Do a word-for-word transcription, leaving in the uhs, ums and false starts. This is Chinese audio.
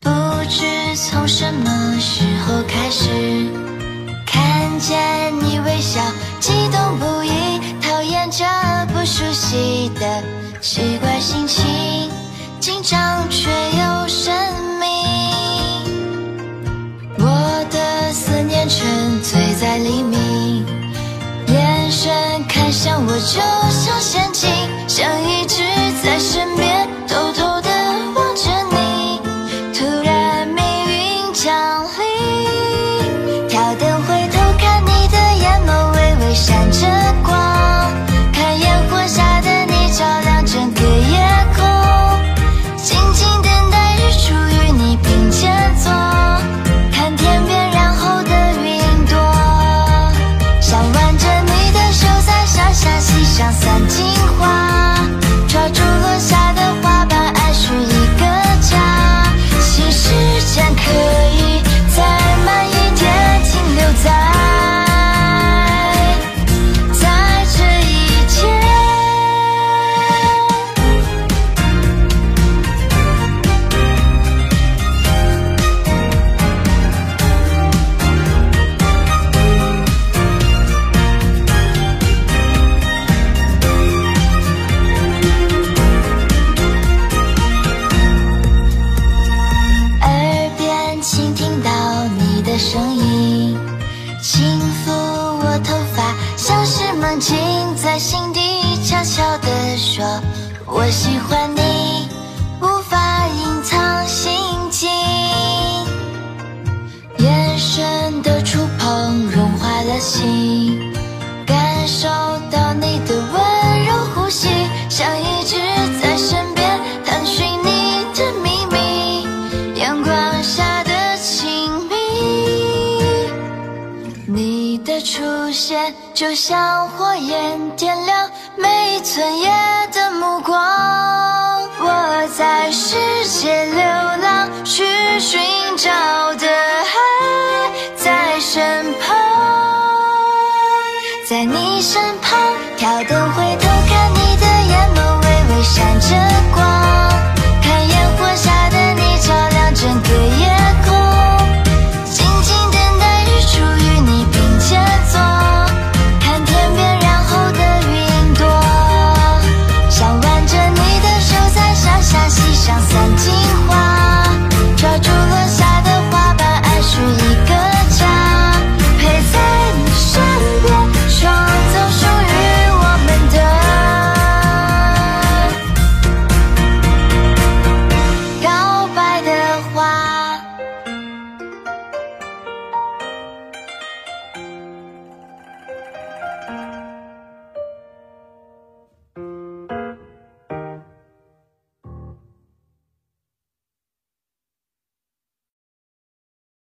不知从什么时候开始，看见你微笑，激动不已，讨厌这不熟悉的奇怪心情，紧张却又神秘。我的思念沉醉在黎明，眼神看向我就像陷阱，想一直在身边，偷偷地望着你。突然命运降临，挑灯回头看你的眼眸微微闪着光，看烟火下的你照亮整个夜空，静静等待日出与你并肩坐，看天边染后的云朵，想挽着你的手在山下溪上散尽花，抓住落下的花瓣安许一个家，新时间可以再慢一点，停留在在这一天。耳边倾听到你的声音，轻抚我头发，像是梦境，在心底悄悄地说我喜欢你，无法隐藏心情。眼神的触碰融化了心，感受到你的温柔呼吸，想一直在身边探寻你的秘密，阳光下的亲密。你的出现就像火焰点亮每一寸夜的目光，我在世界流浪，去寻找的爱在身旁，在你身旁，挑灯回头看你的眼眸微微闪着光。